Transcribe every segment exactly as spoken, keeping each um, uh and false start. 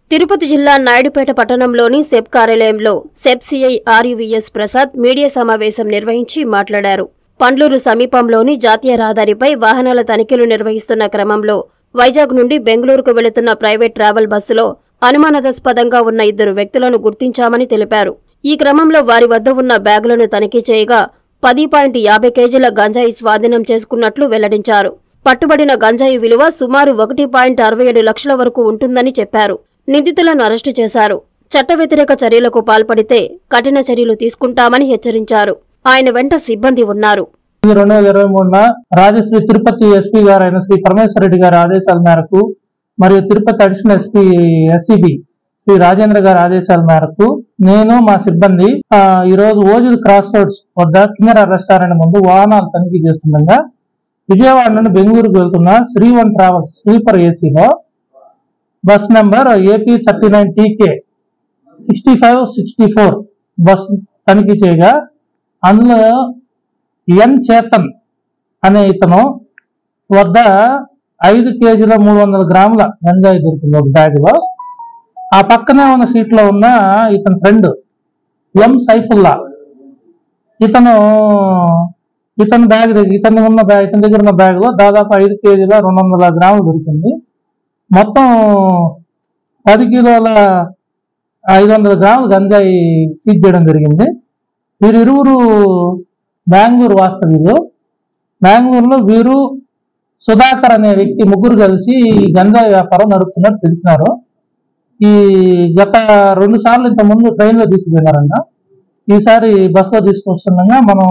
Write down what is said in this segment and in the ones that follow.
తిరుపతి జిల్లా నాయుడుపేట పట్టణంలోని సెబ్ కార్యాలయంలో సెబ్ సిఐ ఆర్యువీఎస్ ప్రసాద్ మీడియా సమావేశం నిర్వహించి మాట్లాడారు. పండ్లూరు సమీపంలోని జాతీయ రహదారిపై వాహనాల తనిఖీలు నిర్వహిస్తున్న క్రమంలో వైజాగ్ నుండి బెంగళూరుకు వెళుతున్న ప్రైవేట్ ట్రావెల్ బస్సులో అనుమానాస్పదంగా ఉన్న ఇద్దరు వ్యక్తులను గుర్తించామని తెలిపారు. ఈ క్రమంలో వారి వద్ద ఉన్న బ్యాగులను తనిఖీ చేయగా పది పాయింట్ యాభై కేజీల గంజాయి స్వాధీనం చేసుకున్నట్లు వెల్లడించారు. పట్టుబడిన గంజాయి విలువ సుమారు ఒకటి పాయింట్ అరవై ఏడు లక్షల వరకు ఉంటుందని చెప్పారు. నిందితులను అరెస్టు చేశారు. చట్ట వ్యతిరేక చర్యలకు పాల్పడితే కఠిన చర్యలు తీసుకుంటామని హెచ్చరించారు. ఆయన వెంట సిబ్బంది ఉన్నారు. రెండు వేల ఇరవై మూడున రాజశ్రీ తిరుపతి ఎస్పీ గారు అయిన శ్రీ పరమేశ్వర రెడ్డి గారి ఆదేశాల మేరకు మరియు Tirupati additional SP SCB Shri Rajendra గారి ఆదేశాల మేరకు నేను మా సిబ్బంది ఈ రోజు ఓజిల్ క్రాస్ రోడ్స్ వద్ద కిన్నెర రెస్టారెంట్ ముందు వాహనాలు తనిఖీ చేస్తుండగా విజయవాడ నుండి బెంగళూరుకు వెళ్తున్న శ్రీ వన్ ట్రావెల్స్ స్లీపర్ ఏసీలో bus number AP thirty nine TK sixty five sixty four bus తనిఖీ చేయగా అందులో ఎన్ చేతన్ అనే ఇతను వద్ద ఐదు కేజీల మూడు వందల గ్రాముల గంజాయి దొరికింది ఒక బ్యాగ్ లో. ఆ పక్కనే ఉన్న సీట్ లో ఉన్న ఇతని ఫ్రెండ్ ఎం సైఫుల్లా ఇతను ఇతని బ్యాగ్ ఇతని ఉన్న బ్యాగ్ ఇతని దగ్గర ఉన్న బ్యాగ్ లో దాదాపు ఐదు కేజీల రెండు వందల గ్రాములు దొరికింది. మొత్తం పది కిలోల ఐదు వందల గ్రాములు గంజాయి సీజ్ చేయడం జరిగింది. వీరు ఇరువురు బెంగళూరు వాస్తవ్యులు. బెంగళూరులో వీరు సుధాకర్ అనే వ్యక్తి ముగ్గురు కలిసి ఈ గంజాయి వ్యాపారం నడుపుతున్నట్టు తెలిపినారు. ఈ గత రెండు సార్లు ఇంత ముందు ట్రైన్లో తీసుకుపోయినారంట. ఈసారి బస్సులో తీసుకొస్తుండగా మనం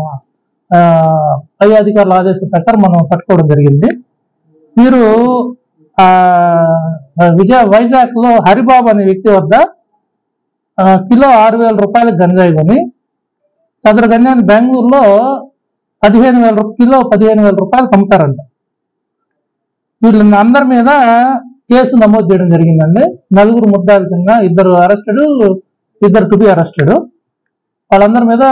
పై అధికారుల ఆదేశం ప్రకారం మనం పట్టుకోవడం జరిగింది. వీరు ఆ విజయ వైజాగ్ లో హరిబాబు అనే వ్యక్తి వద్ద కిలో ఆరు వేల రూపాయలకు గంజాయి కొని సదరు గంజాయిని బెంగళూరులో పదిహేను వేల కిలో పదిహేను వేల రూపాయలకు అమ్ముతారంట. వీళ్ళని అందరి మీద కేసు నమోదు చేయడం జరిగిందండి. నలుగురు ముద్దాయిల కింద ఇద్దరు అరెస్టెడ్, ఇద్దరు టు బి అరెస్టెడ్. వాళ్ళందరి మీద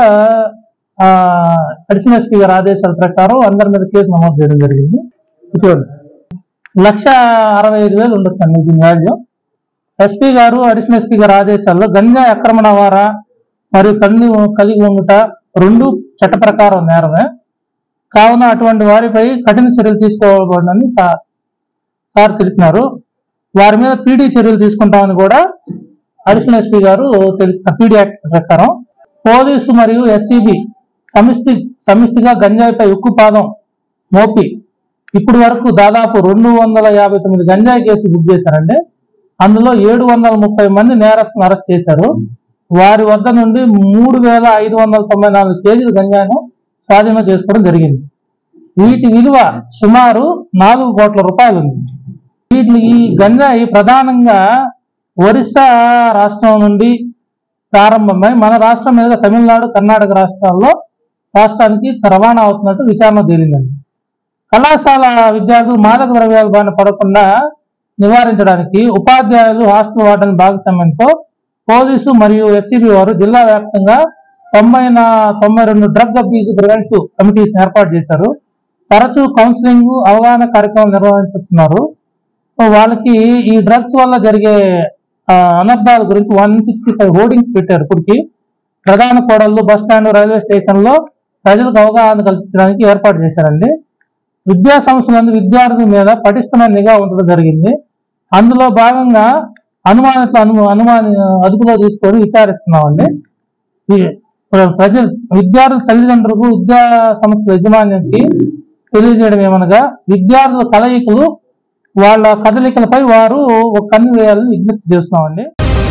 అడిషనల్ ఎస్పీ గారి ఆదేశాల ప్రకారం అందరి మీద కేసు నమోదు చేయడం జరిగింది. ఇటువంటి లక్ష అరవై ఐదు వేలు ఉండొచ్చు అండి దీని వాల్యూ. ఎస్పీ గారు అడిషనల్ ఎస్పీ గారి ఆదేశాల్లో గంజాయి అక్రమ రవాణా మరియు కన్ను కలిగి ఉండుట రెండు చట్ట ప్రకారం నేరమే కావున అటువంటి వారిపై కఠిన చర్యలు తీసుకోవాలని సార్ తెలిపినారు. వారి మీద పీడీ చర్యలు తీసుకుంటామని కూడా అడిషనల్ ఎస్పీ గారు తెలిపిన పీడీ యాక్ట్ ప్రకారం పోలీసు మరియు ఎస్సీబీ సమిష్టి సమిష్టిగా గంజాయిపై ఉక్కుపాదం మోపి ఇప్పటి వరకు దాదాపు రెండు వందల యాభై తొమ్మిది గంజాయి కేసులు బుక్ చేశారండి. అందులో ఏడు వందల ముప్పై మంది నేరస్తులను అరెస్ట్ చేశారు. వారి వద్ద నుండి మూడు వేల ఐదు వందల తొంభై నాలుగు కేజీల గంజాయిను స్వాధీనం చేసుకోవడం జరిగింది. వీటి విలువ సుమారు నాలుగు కోట్ల రూపాయలు ఉంది. వీటి ఈ గంజాయి ప్రధానంగా ఒరిస్సా రాష్ట్రం నుండి ప్రారంభమై మన రాష్ట్రం మీద తమిళనాడు, కర్ణాటక రాష్ట్రాల్లో రాష్ట్రానికి రవాణా అవుతున్నట్టు విచారణ తేలిందండి. కళాశాల విద్యార్థులు మాదక ద్రవ్యాల బారిన పడకుండా నివారించడానికి ఉపాధ్యాయులు, హాస్టల్ వార్డెన్ భాగస్వామ్యంతో పోలీసు మరియు ఎస్సీబీ వారు జిల్లా వ్యాప్తంగా తొంభై తొంభై రెండు డ్రగ్ అబ్యూస్ ప్రివెన్షన్ కమిటీస్ ఏర్పాటు చేశారు. తరచూ కౌన్సిలింగ్, అవగాహన కార్యక్రమాలు నిర్వహిస్తున్నారు. వాళ్ళకి ఈ డ్రగ్స్ వల్ల జరిగే అనర్థాల గురించి వన్ సిక్స్టీ ఫైవ్ హోర్డింగ్స్ పెట్టారు. ఇప్పటికి ప్రధాన కూడళ్లు, బస్ స్టాండ్, రైల్వే స్టేషన్ లో ప్రజలకు అవగాహన కల్పించడానికి ఏర్పాటు చేశారండి. విద్యా సంస్థలందు విద్యార్థుల మీద పటిష్టమైన నిఘా ఉంచడం జరిగింది. అందులో భాగంగా అనుమానితులు అను అనుమాని అదుపులో తీసుకొని విచారిస్తున్నామండి. ఈ ప్రజలు విద్యార్థుల తల్లిదండ్రులకు, విద్యా సంస్థల యజమానికి తెలియజేయడం ఏమనగా విద్యార్థుల కలయికలు, వాళ్ళ కదలికలపై వారు ఒక కన్ను వేయాలని విజ్ఞప్తి చేస్తున్నామండి.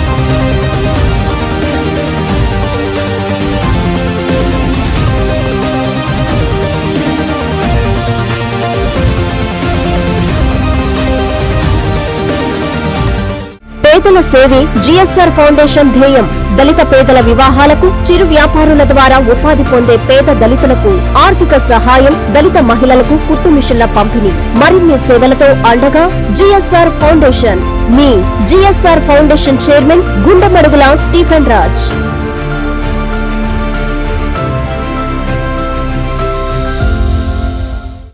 పేదల సేవే జిఎస్ఆర్ ఫౌండేషన్ ధ్యేయం. దళిత పేదల వివాహాలకు, చిరు వ్యాపారుల ద్వారా ఉపాధి పొందే పేద దళితులకు ఆర్థిక సహాయం, దళిత మహిళలకు కుట్టు మిషన్ల పంపిణీ, మరిన్ని సేవలతో అండగా జిఎస్ఆర్ ఫౌండేషన్. మీ GSR foundation chairman Gundamadugula Stephen Raj.